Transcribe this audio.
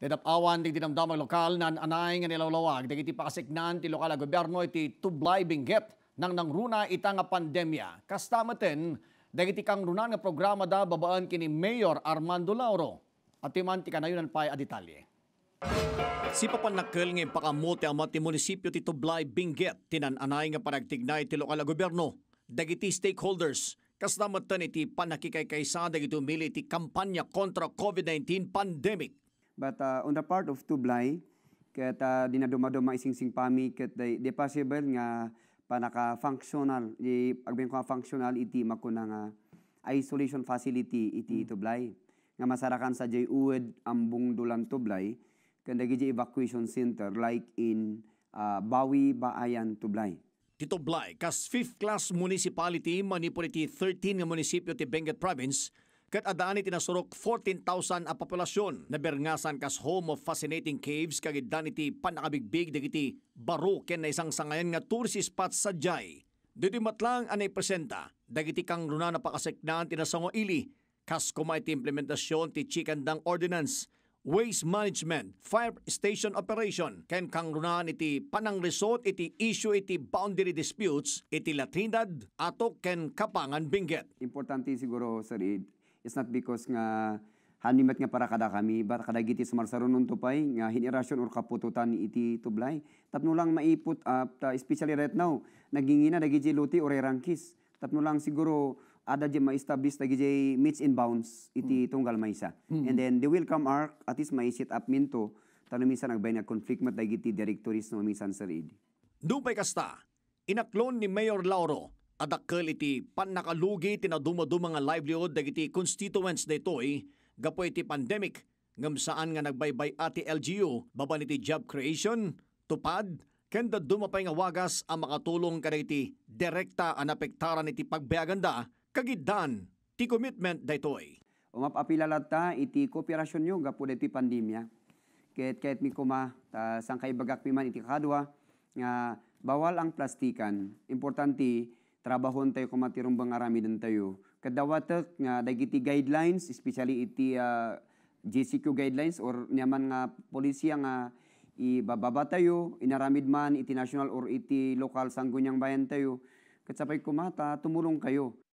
Tinapawan di dinamdamang lokal naan-anay nga nailawlawag dagiti pakaseknan ti lokal a gobyerno iti Tublay binggit nangnangruna ita nga pandemya. Kasta metten dagiti Kangrunaan nga programa da babaen kini Mayor Armando Lauro. At timan ti kanayunan pay a detalye. Si papanakkel nga pakamote ang ti munisipyo ti Tublay binggit tinan-anay nga panagtignay ti lokal a gobyerno dagiti stakeholders. Kasta metten iti panakikaykaysa dagiti umili iti kampanya kontra COVID-19 pandemic. But on the part of Tublay, ket dinaduma-duma isingsing pami ket di possible nga panaka-functional, agben ko functional iti makuna nga isolation facility iti Tublay. Nga masarakan sa uwed ambung dulan Tublay, ken dagiti evacuation center like in Bawi, Baayan, Tublay. Ti Tublay, kas 5th class municipality manipur iti 13 nga munisipyo ti Benguet Province, ket adaan iti nasurok 14,000 a populasyon na berngasan kas home of fascinating caves kagiddan iti panakabigbig dagiti baro ken na isang sangayan nga tourist spot sa Jai. Dito matlang anay presenta dagiti Kangrunaan A pakaseknan ti nasango ili kas kuma iti implementasyon ti Chikandang Ordinance, Waste Management, Fire Station Operation ken Kangrunaan iti panang resort iti issue iti boundary disputes iti Latrinidad ato ken Kapangan Benguet. Importante siguro sir, it's not because nga hanimat nga para kada kami, but kadagiti sumarsaron nun tupay, nga hinirasyon or kapututan iti Tublay. Tapno lang maiput up, especially right now, nagingina, nagiji luti or rangkis. Tapno lang siguro, ada di ma-establish nagiji meets and bounds iti tunggal maysa. And then, the welcome arc, at least may sit up minto, tano minsan nagbay na conflict mat nagiti directories no minsan sa rid. Dupay kasta, inaklon ni Mayor Lauro, adakkel iti panakalugi tinaduma-duma nga livelihood dagiti constituents daytoy gapo iti pandemic ngem saan nga nagbaybay ati LGU baban iti job creation, tupad ken daduma pay nga wagas ang makatulong kadagiti direkta an apektaran iti pagbayaganda kagiddan ti commitment daytoy. Umapapilala iti kooperasyon nyo gapo iti pandemya. Kahit mi kuma sang kaibagak mi man iti kadwa nga bawal ang plastikan. Importante trabahon tayo kumatirong bangarami din tayo. Kadawatak nga dagiti guidelines, especially iti GCQ guidelines or naman nga polisiya nga ibababa tayo, inaramid man iti national or iti lokal sanggunyang bayan tayo. Katsapay kumata, tumulong kayo.